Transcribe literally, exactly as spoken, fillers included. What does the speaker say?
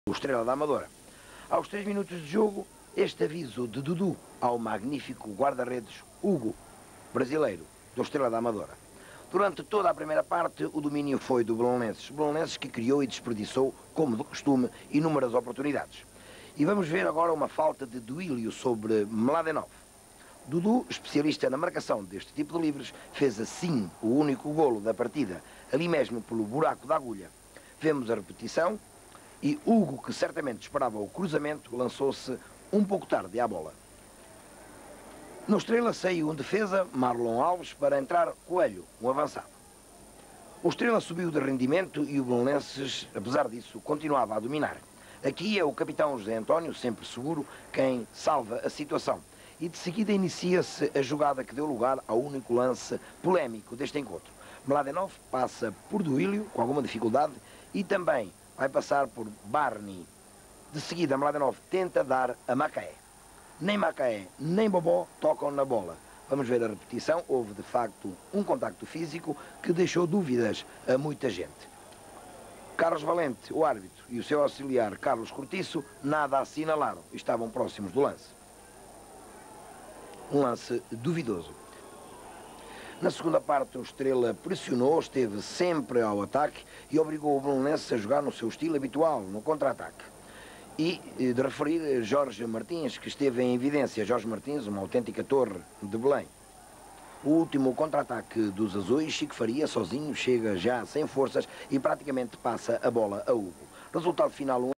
o Estrela da Amadora. Aos três minutos de jogo, este aviso de Dudu ao magnífico guarda-redes Hugo, brasileiro, do Estrela da Amadora. Durante toda a primeira parte, o domínio foi do Belenenses. Belenenses que criou e desperdiçou, como de costume, inúmeras oportunidades. E vamos ver agora uma falta de Duílio sobre Mladenov. Dudu, especialista na marcação deste tipo de livres, fez assim o único golo da partida, ali mesmo pelo buraco da agulha. Vemos a repetição e Hugo, que certamente esperava o cruzamento, lançou-se um pouco tarde à bola. No Estrela saiu um defesa, Marlon Alves, para entrar Coelho, um avançado. O Estrela subiu de rendimento e o Belenenses, apesar disso, continuava a dominar. Aqui é o capitão José António, sempre seguro, quem salva a situação. E de seguida inicia-se a jogada que deu lugar ao único lance polémico deste encontro. Mladenov passa por Duílio, com alguma dificuldade, e também vai passar por Barney. De seguida, Mladenov tenta dar a Macaé. Nem Macaé, nem Bobó tocam na bola. Vamos ver a repetição. Houve, de facto, um contacto físico que deixou dúvidas a muita gente. Carlos Valente, o árbitro, e o seu auxiliar, Carlos Cortiço, nada assinalaram. Estavam próximos do lance. Um lance duvidoso. Na segunda parte, o Estrela pressionou, esteve sempre ao ataque e obrigou o Belenenses a jogar no seu estilo habitual, no contra-ataque. E de referir Jorge Martins, que esteve em evidência. Jorge Martins, uma autêntica torre de Belém. O último contra-ataque dos azuis, Chico Faria, sozinho, chega já sem forças e praticamente passa a bola a Hugo. Resultado final um